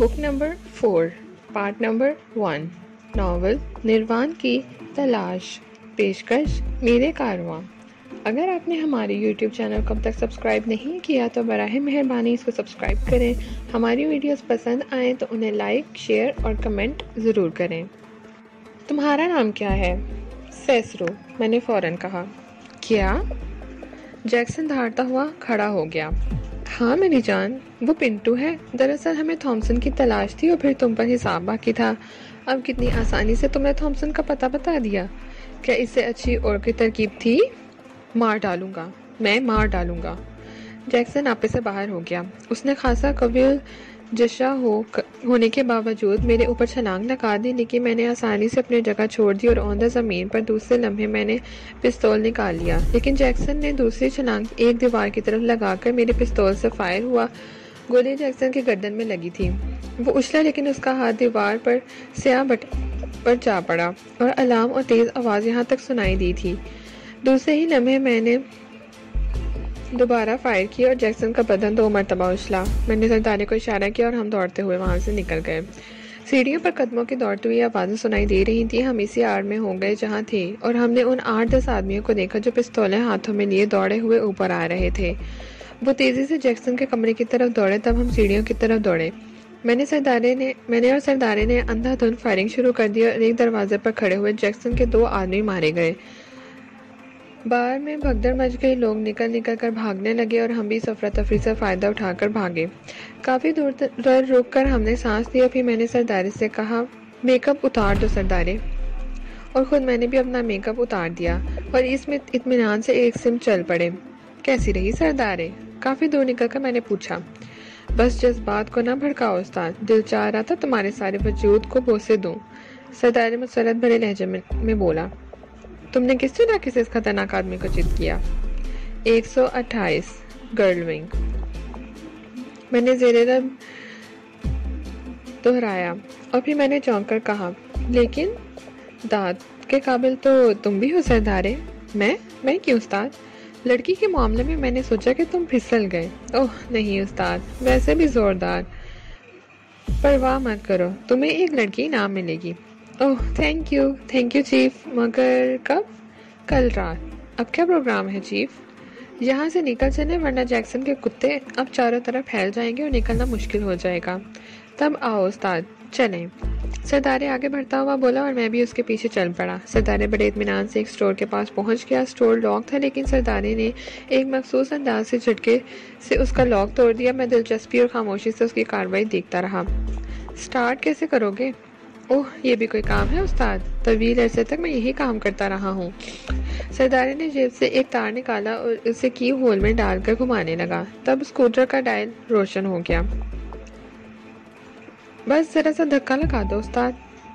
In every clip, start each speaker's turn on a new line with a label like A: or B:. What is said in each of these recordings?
A: Book number 4 part number 1 novel निर्वाण की तलाश पेशकश मेरे कारवां। अगर आपने हमारे YouTube चैनल को अब तक सब्सक्राइब नहीं किया तो बराह मेहरबानी इसको सब्सक्राइब करें। हमारी वीडियोस पसंद आए तो उन्हें लाइक शेयर और कमेंट ज़रूर करें। तुम्हारा नाम क्या है? सेसरो, मैंने फ़ौरन कहा। क्या? जैक्सन दहाड़ता हुआ खड़ा हो गया। हाँ मेरी जान, वो पिंटू है। दरअसल हमें थॉमसन की तलाश थी और फिर तुम पर हिसाब बाकी था। अब कितनी आसानी से तुमने थॉमसन का पता बता दिया। क्या इससे अच्छी और कोई तरकीब थी? मार डालूंगा, मैं मार डालूंगा। जैक्सन आपे से बाहर हो गया। उसने खासा कविल जशा होने के बावजूद मेरे ऊपर छलांग लगा दी, लेकिन मैंने आसानी से अपनी जगह छोड़ दी और औंधा ज़मीन पर दूसरे लम्हे मैंने पिस्तौल निकाल लिया। लेकिन जैक्सन ने दूसरी छलांग एक दीवार की तरफ लगाकर मेरे पिस्तौल से फायर हुआ। गोली जैक्सन के गर्दन में लगी थी। वो उछला, लेकिन उसका हाथ दीवार पर स्याह बट पर जा पड़ा और अलार्म और तेज़ आवाज़ यहाँ तक सुनाई दी थी। दूसरे ही लम्हे मैंने दोबारा फायर किया और जैक्सन का बदन 2 मरतबा उछला। मैंने सरदारे को इशारा किया और हम दौड़ते हुए वहां से निकल गए। सीढ़ियों पर कदमों की दौड़ती हुई आवाज़ें सुनाई दे रही थी। हम इसी आड़ में हो गए जहां थे और हमने उन 8-10 आदमियों को देखा जो पिस्तौलें हाथों में लिए दौड़े हुए ऊपर आ रहे थे। वो तेज़ी से जैक्सन के कमरे की तरफ दौड़े, तब हम सीढ़ियों की तरफ दौड़े। मैंने और सरदारे ने अंधाधुंध फायरिंग शुरू कर दी और एक दरवाजे पर खड़े हुए जैक्सन के 2 आदमी मारे गए। बाहर में भगदड़ मच गई। लोग निकल कर भागने लगे और हम भी अफरा तफरी से फ़ायदा उठाकर भागे। काफ़ी दूर रुक कर हमने सांस लिया। फिर मैंने सरदारे से कहा, मेकअप उतार दो सरदारे। और ख़ुद मैंने भी अपना मेकअप उतार दिया और इसमें इत्मीनान से एक सिम चल पड़े। कैसी रही सरदारे? काफ़ी दूर निकल कर मैंने पूछा। बस जज्बात को ना भड़काओ उस्ताद, दिल चाह रहा था तुम्हारे सारे वजूद को बोसे दूँ। सरदारे मुसरत भरे लहजे में बोला। तुमने किस तरह किसी खतरनाक आदमी को चित किया? 128 गर्ल विंग, मैंने ज़ेरे लब दोहराया और फिर मैंने चौंक कर कहा, लेकिन दाद के काबिल तो तुम भी हो सरदारे। मैं क्यों उस्ताद? लड़की के मामले में मैंने सोचा कि तुम फिसल गए। ओह नहीं उस्ताद, वैसे भी जोरदार। परवाह मत करो, तुम्हें एक लड़की इनाम मिलेगी। Oh thank you chief. मगर कब? कल रात। अब क्या प्रोग्राम है चीफ? यहाँ से निकल चले वरना जैक्सन के कुत्ते अब चारों तरफ फैल जाएंगे और निकलना मुश्किल हो जाएगा। तब आओ उस्ताद, चलें। सरदारे आगे बढ़ता हुआ बोला और मैं भी उसके पीछे चल पड़ा। सरदारे बड़े इत्मीनान से एक स्टोर के पास पहुंच गया। स्टोर लॉक था, लेकिन सरदारे ने एक मखसूस अंदाज से झटके से उसका लॉक तोड़ दिया। मैं दिलचस्पी और खामोशी से उसकी कार्रवाई देखता रहा। स्टार्ट कैसे करोगे? ओह ये भी कोई काम है उस्ताद? तवील अरसे तक मैं यही काम करता रहा हूँ। सरदारे ने जेब से एक तार निकाला और उसे की होल में डालकर घुमाने लगा। तब स्कूटर का डायल रोशन हो गया। बस जरा सा धक्का लगा दो उस्ताद,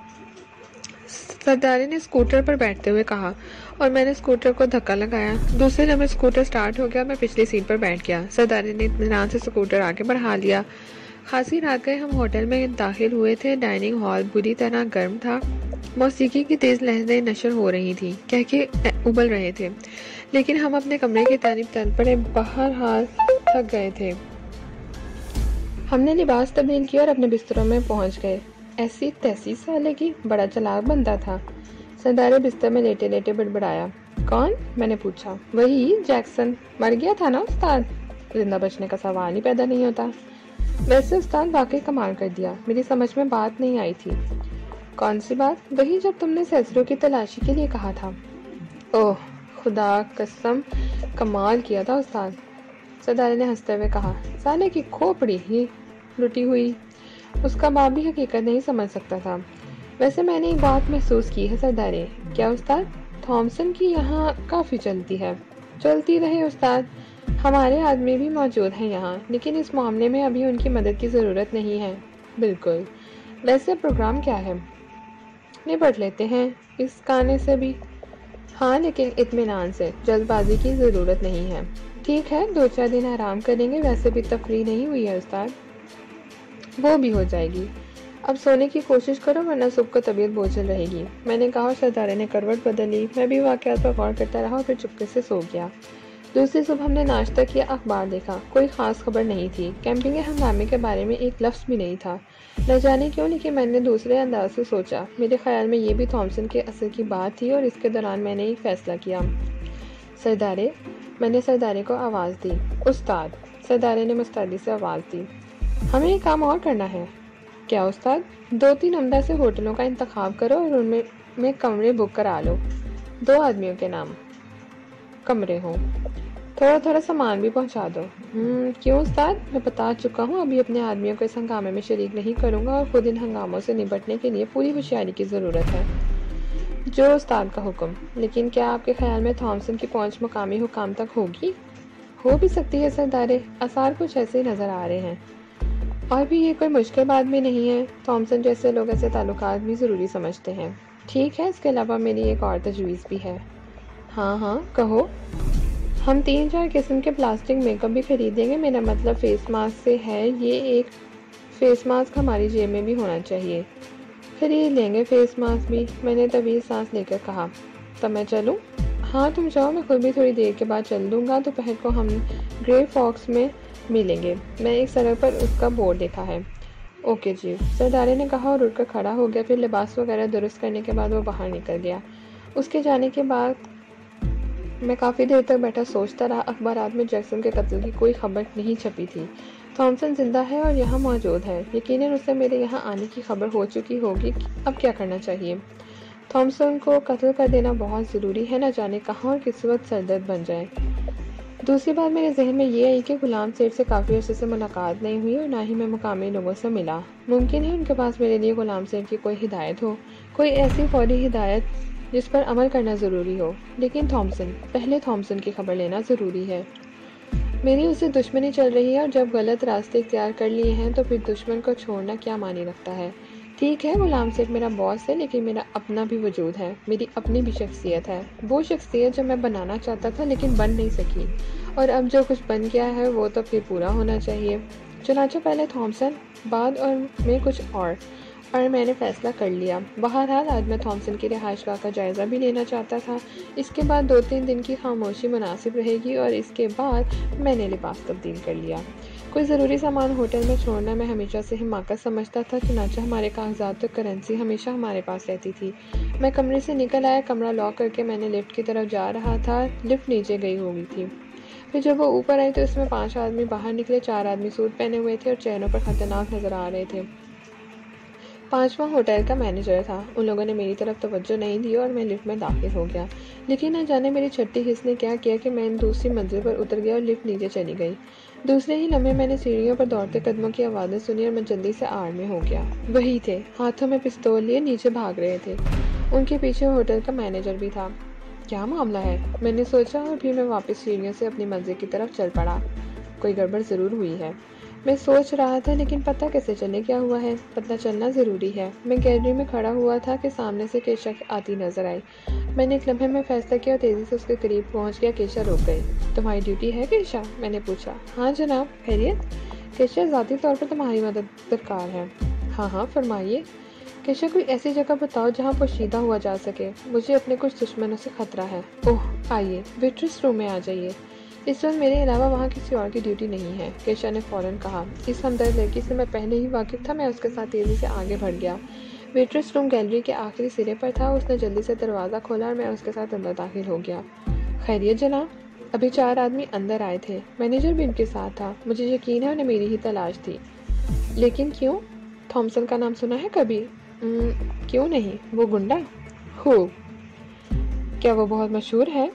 A: सरदारे ने स्कूटर पर बैठते हुए कहा और मैंने स्कूटर को धक्का लगाया। दूसरे लम्हे स्कूटर स्टार्ट हो गया। मैं पिछली सीट पर बैठ गया। सरदारे ने इत्मीनान से स्कूटर आगे बढ़ा लिया। खासी रात गए हम होटल में दाखिल हुए थे। डाइनिंग हॉल बुरी तरह गर्म था। मौसीकी की तेज़ लहरें नशर हो रही थी, कह के उबल रहे थे, लेकिन हम अपने कमरे की तारीफ तल पड़े बहरहाल थक गए थे। हमने लिबास तब्दील किया और अपने बिस्तरों में पहुंच गए। ऐसी तैसी साले की, बड़ा चालाक बंदा था। सरदारे बिस्तर में लेटे लेटे बड़बड़ाया। कौन? मैंने पूछा। वही जैक्सन। मर गया था ना उस्ताद? जिंदा बचने का सवाल ही पैदा नहीं होता। वैसे उस्ताद वाकई कमाल कर दिया। मेरी समझ में बात नहीं आई थी। कौन सी बात? वही जब तुमने सेसरो की तलाशी के लिए कहा था। ओह खुदा कसम, कमाल किया था उस्ताद, सरदारे ने हंसते हुए कहा। साले की खोपड़ी ही लुटी हुई। उसका बाप भी हकीकत नहीं समझ सकता था। वैसे मैंने एक बात महसूस की है सरदारे। क्या उस्ताद? थॉमसन की यहाँ काफ़ी चलती है। चलती रहे उस्ताद, हमारे आदमी भी मौजूद हैं यहाँ, लेकिन इस मामले में अभी उनकी मदद की ज़रूरत नहीं है। बिल्कुल। वैसे प्रोग्राम क्या है? निपट लेते हैं इस गाने से भी। हाँ लेकिन इत्मीनान से, जल्दबाजी की ज़रूरत नहीं है। ठीक है, 2-4 दिन आराम करेंगे। वैसे भी तफरी नहीं हुई है उस्ताद। वो भी हो जाएगी। अब सोने की कोशिश करो वरना सुबह को तबीयत बोझल रहेगी, मैंने कहा और सरदारे ने करवट बदल ली। मैं भी वाक़यात पर गौर करता रहा और फिर चुपके से सो गया। दूसरी सुबह हमने नाश्ता किया, अखबार देखा। कोई ख़ास खबर नहीं थी। कैंपिंग के हंगामे के बारे में एक लफ्ज़ भी नहीं था। न जाने क्यों, लेकिन मैंने दूसरे अंदाज से सोचा। मेरे ख्याल में ये भी थॉमसन के असर की बात थी और इसके दौरान मैंने एक फ़ैसला किया। सरदारे, मैंने सरदारे को आवाज़ दी। उस्ताद, सरदारे ने मुस्तैदी से आवाज़ दी। हमें एक काम और करना है। क्या उस्ताद? 2-3 उम्दा से होटलों का इंतखाब करो और उनमें कमरे बुक करा लो। 2 आदमियों के नाम कमरे हों। थोड़ा थोड़ा सामान भी पहुंचा दो। क्यों उस्ताद? मैं बता चुका हूँ, अभी अपने आदमियों को इस हंगामे में शरीक नहीं करूँगा और खुद इन हंगामों से निपटने के लिए पूरी होशियारी की ज़रूरत है। जो उस्ताद का हुक्म। लेकिन क्या आपके ख्याल में थॉमसन की पहुँच मुकामी हुकाम तक होगी? हो भी सकती है सरदारे, आसार कुछ ऐसे ही नज़र आ रहे हैं। और भी ये कोई मुश्किल बात भी नहीं है। थॉमसन जैसे लोग ऐसे ताल्लुकात भी ज़रूरी समझते हैं। ठीक है, इसके अलावा मेरी एक और तजवीज़ भी है। हाँ, कहो। हम 3-4 किस्म के प्लास्टिक मेकअप भी खरीदेंगे। मेरा मतलब फेस मास्क से है। ये एक फेस मास्क हमारी जेब में भी होना चाहिए। खरीद लेंगे फेस मास्क भी, मैंने तवील सांस लेकर कहा। तब मैं चलूँ? हाँ तुम जाओ, मैं खुद भी थोड़ी देर के बाद चल दूँगा। दोपहर को हम ग्रे फॉक्स में मिलेंगे। मैं एक सड़क पर उसका बोर्ड देखा है। ओके जी, सरदारे ने कहा और उठकर खड़ा हो गया। फिर लिबास वगैरह दुरुस्त करने के बाद वो बाहर निकल गया। उसके जाने के बाद मैं काफ़ी देर तक बैठा सोचता रहा। अखबारात में जैक्सन के कत्ल की कोई खबर नहीं छपी थी। थॉमसन जिंदा है और यहाँ मौजूद है। यकीनन उसे मेरे यहाँ आने की खबर हो चुकी होगी। अब क्या करना चाहिए? थॉमसन को कत्ल कर देना बहुत ज़रूरी है, न जाने कहाँ और किस वक्त सरदर्द बन जाए। दूसरी बात मेरे जहन में ये आई कि गुलाम सेठ से काफ़ी अर्से से मुलाकात नहीं हुई और ना ही मैं मुकामी लोगों से मिला। मुमकिन है उनके पास मेरे लिए गुलाम सेठ की कोई हिदायत हो, कोई ऐसी फौरी हिदायत जिस पर अमल करना ज़रूरी हो। लेकिन पहले थॉमसन की खबर लेना ज़रूरी है। मेरी उससे दुश्मनी चल रही है और जब गलत रास्ते इख्तियार कर लिए हैं तो फिर दुश्मन को छोड़ना क्या मानी रखता है। ठीक है, गुलाम सेठ मेरा बॉस है, लेकिन मेरा अपना भी वजूद है, मेरी अपनी भी शख्सियत है। वो शख्सियत जो मैं बनाना चाहता था लेकिन बन नहीं सकी, और अब जो कुछ बन गया है वो तो फिर पूरा होना चाहिए। चुनांचे पहले थॉमसन, बाद और में कुछ और मैंने फ़ैसला कर लिया। बहरहाल आज मैं थॉमसन की रिहाइशगाह का जायज़ा भी लेना चाहता था। इसके बाद 2-3 दिन की खामोशी मुनासिब रहेगी और इसके बाद मैंने लिबास तब्दील कर लिया। कोई ज़रूरी सामान होटल में छोड़ना मैं हमेशा से हिमाकत समझता था। चुनांचे हमारे कागजात और करेंसी हमेशा हमारे पास रहती थी। मैं कमरे से निकल आया। कमरा लॉक करके मैंने लिफ्ट की तरफ जा रहा था। लिफ्ट नीचे गई हुई थी। फिर जब वो ऊपर आई तो इसमें 5 आदमी बाहर निकले। 4 आदमी सूट पहने हुए थे और चेहरों पर खतरनाक नज़र आ रहे थे। 5वां होटल का मैनेजर था। उन लोगों ने मेरी तरफ तवज्जो नहीं दी और मैं लिफ्ट में दाखिल हो गया। लेकिन न जाने मेरी छठी हिस्स ने क्या किया कि मैं दूसरी मंजिल पर उतर गया और लिफ्ट नीचे चली गई। दूसरे ही लम्हे मैंने सीढ़ियों पर दौड़ते कदमों की आवाज़ें सुनी और मैं जल्दी से आड़ में हो गया। वही थे, हाथों में पिस्तौल लिए नीचे भाग रहे थे। उनके पीछे होटल का मैनेजर भी था। क्या मामला है, मैंने सोचा, और फिर मैं वापस सीढ़ियों से अपनी मंजिल की तरफ चल पड़ा। कोई गड़बड़ ज़रूर हुई है, मैं सोच रहा था, लेकिन पता कैसे चले क्या हुआ है? पता चलना ज़रूरी है। मैं गैलरी में खड़ा हुआ था कि सामने से केशा आती नज़र आई। मैंने एक लम्हे में फ़ैसला किया और तेज़ी से उसके करीब पहुंच गया। केशा रुक गई। तुम्हारी ड्यूटी है केशा? मैंने पूछा। हाँ जनाब, खैरियत? केशा, ज़ाती तौर पर तुम्हारी मदद दरकार है। हाँ फरमाइए। केशा, कोई ऐसी जगह बताओ जहाँ पोशीदा हुआ जा सके। मुझे अपने कुछ दुश्मनों से खतरा है। ओह आइए, वेट्रेस रूम में आ जाइए। इस वक्त मेरे अलावा वहाँ किसी और की ड्यूटी नहीं है, केशा ने फ़ौरन कहा। इस हमदर्द लड़की से मैं पहले ही वाकिफ़ था। मैं उसके साथ तेज़ी से आगे बढ़ गया। वेट्रेस रूम गैलरी के आखिरी सिरे पर था। उसने जल्दी से दरवाज़ा खोला और मैं उसके साथ अंदर दाखिल हो गया। खैरियत जनाब? अभी 4 आदमी अंदर आए थे। मैनेजर भी उनके साथ था। मुझे यकीन है उन्हें मेरी ही तलाश थी। लेकिन क्यों? थॉमसन का नाम सुना है कभी? क्यों नहीं, वो गुंडा? खूब। क्या वो बहुत मशहूर है?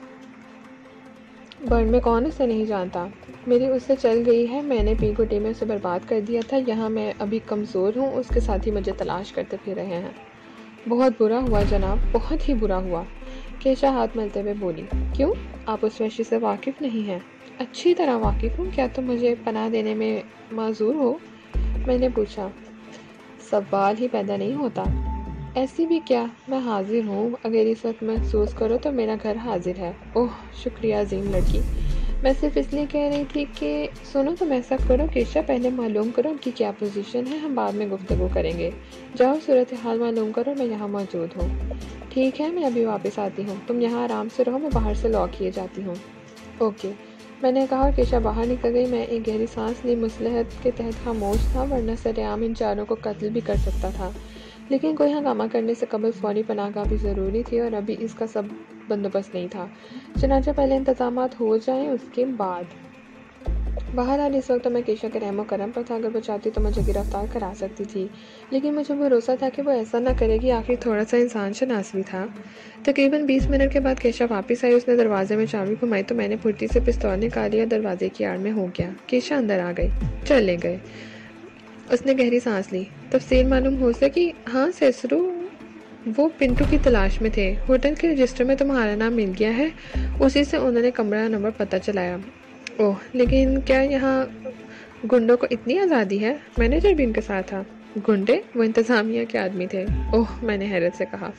A: बर्न में कौन उसे नहीं जानता? मेरी उससे चल गई है। मैंने पी को टी में उसे बर्बाद कर दिया था। यहाँ मैं अभी कमज़ोर हूँ। उसके साथ ही मुझे तलाश करते फिर रहे हैं। बहुत बुरा हुआ जनाब, बहुत ही बुरा हुआ। केशा हाथ मलते हुए बोली। क्यों, आप उस वैश्य से वाकिफ़ नहीं हैं? अच्छी तरह वाकिफ़ हूँ। क्या तुम मुझे पनाह देने में माजूर हो? मैंने पूछा। सवाल ही पैदा नहीं होता। ऐसी भी क्या, मैं हाजिर हूँ। अगर इस वक्त महसूस करो तो मेरा घर हाजिर है। ओह शुक्रिया अजीम लड़की। मैं सिर्फ इसलिए कह रही थी कि सुनो, तुम ऐसा करो केशा, पहले मालूम करो उनकी क्या पोजीशन है, हम बाद में गुफ्तगू करेंगे। जाओ सूरत हाल मालूम करो, मैं यहाँ मौजूद हूँ। ठीक है, मैं अभी वापस आती हूँ। तुम यहाँ आराम से रहो, मैं बाहर से लॉक किए जाती हूँ। ओके। میں نے کہا اور کیشا باہر نکل گئی۔ میں ایک گہری سانس لی۔ مصلحت کے تحت خاموش تھا، ورنہ سر عام ان چاروں کو قتل بھی کر سکتا تھا، لیکن کوئی ہنگامہ کرنے سے قبل فوری پناہ گاہی ضروری تھی اور ابھی اس کا سب بندوبست نہیں تھا۔ چنانچہ پہلے انتظامات ہو جائیں، اس کے بعد۔ بہرحال اس وقت میں کیشا کے رحم و کرم پر تھا۔ اگر وہ چاہتی تو مجھے گرفتار کرا سکتی تھی، لیکن مجھے بھروسہ تھا کہ وہ ایسا نہ کرے گی۔ آخر تھوڑا سا انسان شناس بھی تھا۔ تقریباً 20 منٹ کے بعد کیشا واپس آئی۔ اس نے دروازے میں چابی گھمائی تو میں نے پھرتی سے پستول نکالی اور دروازے کی آڑ میں ہو گیا۔ کیشا اندر آ گئی۔ چلے گئے۔ اس نے گہری سانس لی۔ تفصیل معلوم ہو سکی؟ ہاں سیسرو، وہ پنٹو کی تلاش میں تھے۔ ہوٹل کے رجسٹر میں تمہارا نام مل گیا ہے، اسی سے انہوں نے کمرہ نمبر پتہ چلایا۔ اوہ، لیکن کیا یہاں گنڈوں کو اتنی آزادی ہے؟ مینیجر بھی ان کے ساتھ تھا۔ گنڈے؟ وہ انتظامیہ کے آدمی تھے۔ اوہ، میں نے حیرت سے کہا۔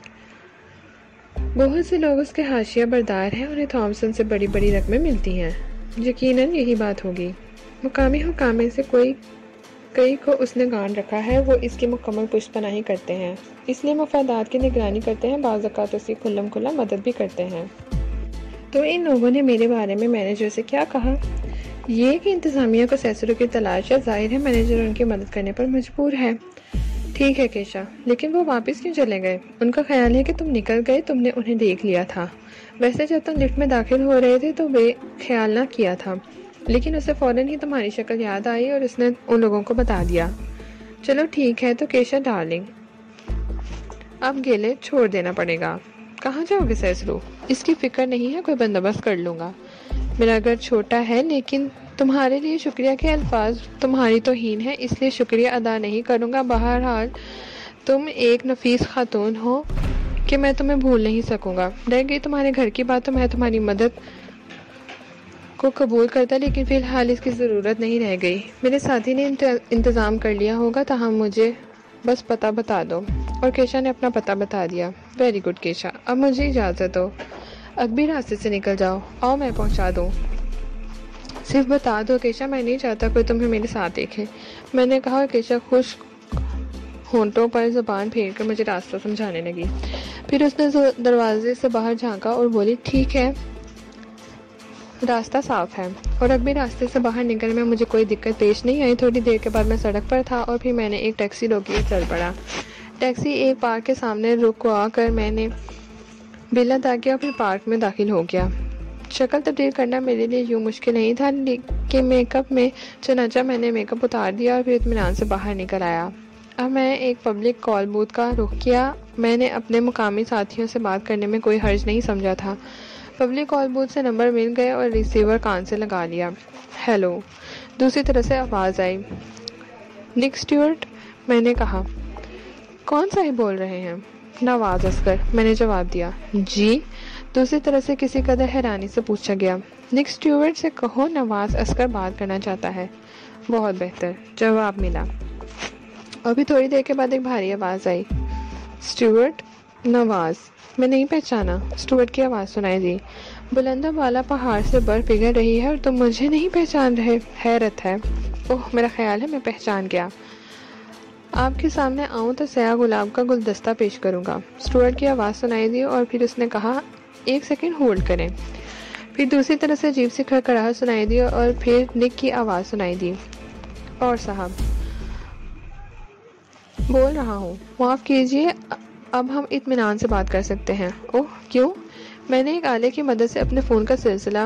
A: بہت سے لوگ اس کے حاشیہ بردار ہیں، انہیں تھامسن سے بڑی بڑی رقمیں ملتی ہیں۔ یقیناً یہی بات ہوگی۔ مقامی حکامے سے کئی کو اس نے گانٹ رکھا ہے، وہ اس کی مکمل پشت پناہی کرتے ہیں، اس لیے مفادات کی نگرانی کرتے ہیں، بعض اوقات اس کی کھلم کھلا مدد بھی کرتے ہیں۔ تو ان لوگوں نے میرے بارے میں مینیجر سے کیا کہا؟ یہ کہ انتظامیہ کو سیسرو کی تلاش ہے۔ ظاہر ہے مینیجر ان کی مدد کرنے پر مجبور ہے۔ ٹھیک ہے کیشا، لیکن وہ واپس کیوں چلے گئے؟ ان کا خیال ہے کہ تم نکل گئے، تم نے انہیں دیکھ لیا تھا۔ ویسے جب تم لفٹ میں داخل ہو رہے تھے تو بے خیال نہ کیا تھا، لیکن اسے فوراً ہی تمہاری شکل یاد آئی اور اس نے ان لوگوں کو بتا دیا۔ چلو ٹھیک ہے، تو کیشا ڈارلنگ، اب گیلے چھوڑ دینا پڑے گا۔ کہاں جاؤ گے سیسرو؟ اس کی فکر نہیں ہے، کوئی بندوبست کر لوں گا۔ میرا گھر چھوٹا ہے، لیکن تمہارے لیے شکریہ کے الفاظ تمہاری توہین ہے، اس لیے شکریہ ادا نہیں کروں گا۔ بہرحال تم ایک نفیس خاتون ہو کہ میں تمہیں بھول نہیں سکوں گا۔ رہ گئی تمہارے گھر کی بات تو میں تمہاری مدد کو قبول کرتا، لیکن فی الحال اس کی ضرورت نہیں رہ گئی۔ میرے ساتھی نے انتظام کر لیا ہوگا، تاہم مجھے بس پتہ بتا دو۔ اور کیشا نے اپنا پتہ بتا دیا۔ ویری گڈ کیشا، اب مجھے اجازت دو، اگبی راستے سے نکل جاؤ، آؤ میں پہنچا دوں۔ صرف بتا دو کیشا، میں نہیں چاہتا کوئی تمہیں میرے ساتھ دیکھے، میں نے کہا، اور کیشا خشک ہونٹوں پر زبان پھیر کر مجھے راستہ سمجھانے لگی۔ پھر اس نے دروازے سے باہر جھانکا اور بولی، ٹھیک ہے، راستہ صاف ہے۔ اور اگبی راستے سے باہر نکلنے میں مجھے کوئی دقت پیش نہیں آئی۔ تھوڑی دیر کے بعد میں سڑک پر تھا اور پھر میں نے ایک ٹیکسی روکی اور چل پڑا۔ ٹیکسی ایک پارک کے سامنے رکوا کر میں نے بل ادا کیا اور پھر پارک میں داخل ہو گیا۔ شکل تبدیل کرنا میرے لیے یوں مشکل نہیں تھا کہ میک اپ میں، چنانچہ میں نے میک اپ اتار دیا اور پھر اطمینان سے باہر نکل آیا۔ اب میں ایک پبلک کال بوتھ کا رخ کیا۔ میں نے اپنے مقامی ساتھیوں سے بات کرنے میں کوئی حرج نہیں سمجھا تھا۔ پبلک کال بوتھ سے نمبر مل گئے اور ریسیور کان سے لگا لیا۔ ہیلو، دوسری طرف سے آواز آئی۔ نک اسٹیورٹ، میں نے کہا۔ کون صاحب بول رہے ہیں؟ نواز اصغر، میں نے جواب دیا۔ جی؟ دوسری طرف سے کسی قدر حیرانی سے پوچھا گیا۔ نک اسٹیورٹ سے کہو نواز اصغر بات کرنا چاہتا ہے۔ بہت بہتر، جواب ملا۔ اور بھی تھوڑی دیر کے بعد ایک بھاری آواز آئی۔ اسٹیورٹ؟ نواز؟ میں نہیں پہچانا۔ اسٹیورٹ کی آواز سنائی دی۔ بلندہ بالا پہاڑ سے برف پگھل رہی ہے اور تم مجھے نہیں پہچان رہے؟ حیرت ہے۔ اوہ، میرا خیال ہے میں پہچان گیا۔ آپ کے سامنے آؤں تو سیاہ گلاب کا گلدستہ پیش کروں گا۔ اسٹیورٹ کی آواز سنائی دی اور پھر اس نے کہا، ایک سیکنڈ ہولڈ کریں۔ پھر دوسری طرف سے عجیب سی کھڑکھڑاہٹ سنائی دی اور پھر نک کی آواز سنائی دی۔ اور صاحب؟ بول رہا ہوں۔ معاف کیجیے، اب ہم اطمینان سے بات کر سکتے ہیں۔ اوہ، کیوں؟ میں نے ایک آلے کی مدد سے اپنے فون کا سلسلہ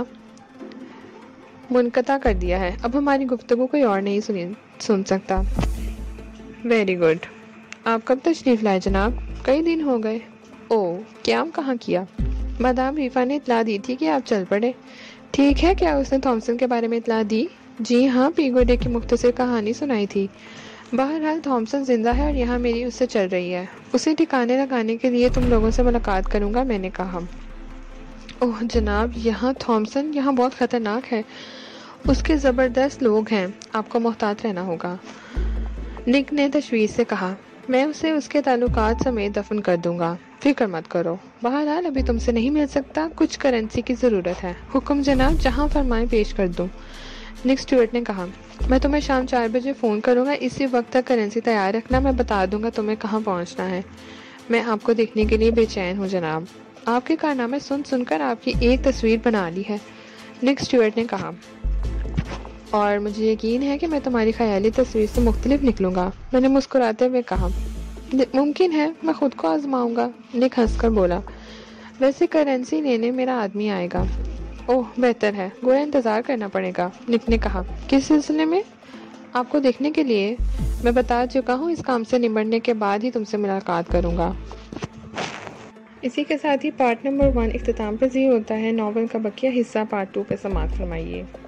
A: منقطع کر دیا ہے، اب ہماری گفتگو کوئی اور نہیں سن سکتا۔ Very good. آپ کب تشریف لائے جناب؟ کئی دن ہو گئے۔ اوہ، قیام کہاں کیا؟ مدام ریفا نے اطلاع دی تھی کہ آپ چل پڑے۔ ٹھیک ہے، کیا اس نے تھامسن کے بارے میں اطلاع دی؟ جی ہاں، پیگو ڈے کی مختصر کہانی سنائی تھی۔ بہرحال تھامسن زندہ ہے اور یہاں میری اس سے چل رہی ہے۔ اسے ٹھکانے لگانے کے لیے تم لوگوں سے ملاقات کروں گا، میں نے کہا۔ اوہ جناب، یہاں تھامسن یہاں بہت خطرناک ہے، اس کے زبردست لوگ ہیں، آپ کو محتاط رہنا ہوگا۔ نک نے تشویش سے کہا، میں اسے اس کے تعلقات سمیت دفن کر دوں گا، فکر مت کرو۔ بہرحال ابھی تم سے نہیں مل سکتا، کچھ کرنسی کی ضرورت ہے۔ حکم جناب، جہاں فرمائیں پیش کر دوں۔ نک اسٹیورٹ نے کہا، میں تمہیں شام 4 بجے فون کروں گا، اسی وقت تک کرنسی تیار رکھنا، میں بتا دوں گا تمہیں کہاں پہنچنا ہے۔ میں آپ کو دیکھنے کے لیے بے چین ہوں جناب، آپ کے کارنامے سن کر آپ کی ایک تصویر بنا لی ہے۔ نک اسٹیورٹ نے کہا، اور مجھے یقین ہے کہ میں تمہاری خیالی تصویر سے مختلف نکلوں گا۔ میں نے مسکراتے ہوئے کہا، ممکن ہے، میں خود کو آزماؤں گا۔ نک ہنس کر بولا، ویسے کرنسی لینے میرا آدمی آئے گا۔ اوہ بہتر ہے، گویا انتظار کرنا پڑے گا۔ نک نے کہا، کس سلسلے میں؟ آپ کو دیکھنے کے لیے۔ میں بتا چکا ہوں، اس کام سے نمٹنے کے بعد ہی تم سے ملاقات کروں گا۔ اسی کے ساتھ ہی پارٹ نمبر 1 اختتام پذیر ہوتا ہے۔ ناول کا بقیہ حصہ پارٹ 2 پہ سماعت فرمائیے۔